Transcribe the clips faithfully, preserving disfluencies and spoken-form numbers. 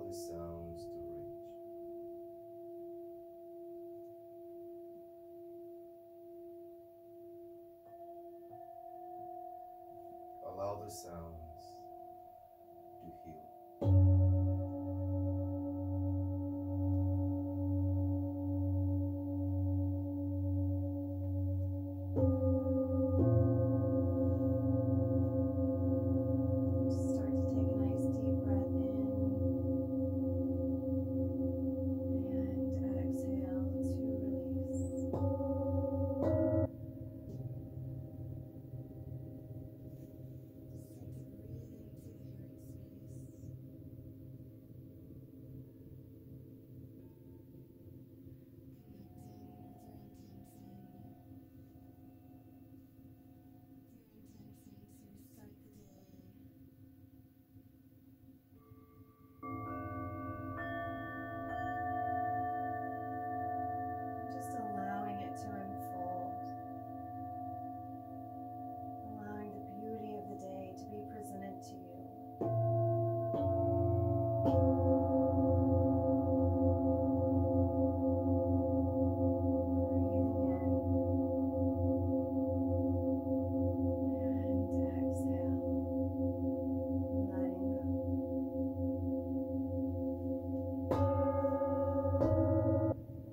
the sounds to reach. Allow the sounds to heal. Start to take a nice deep breath in and exhale to release. Just allowing it to unfold, allowing the beauty of the day to be presented to you. Breathing in and exhale, letting go.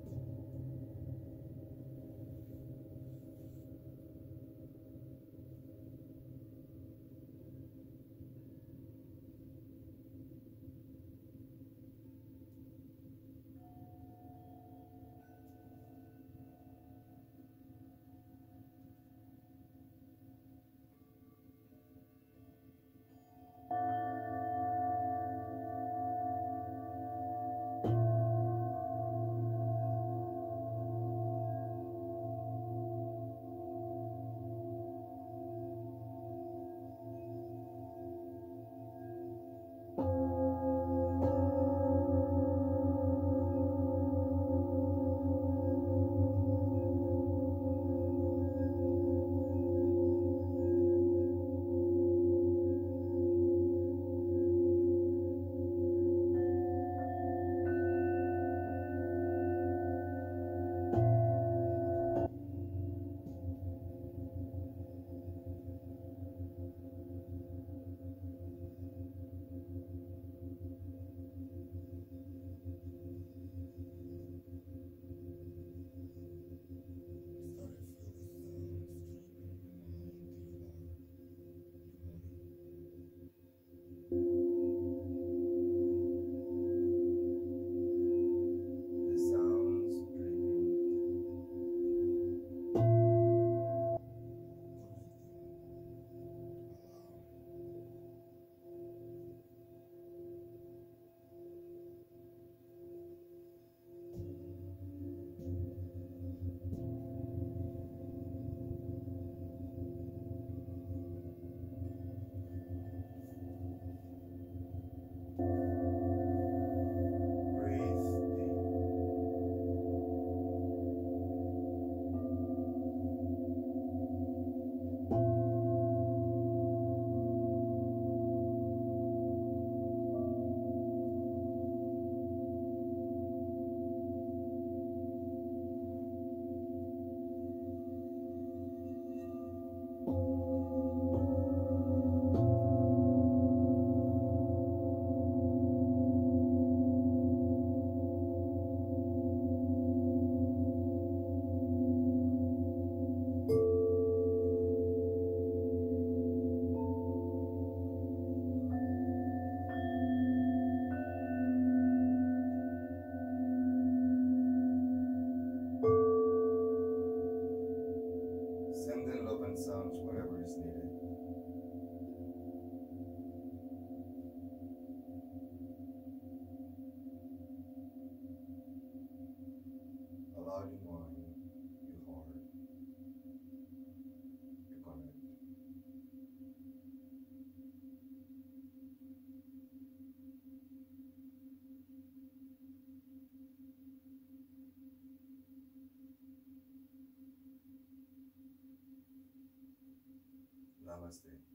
The sounds breathe deep. Send in love and sounds wherever is needed. Allow your mind, your heart to connect. Namaste.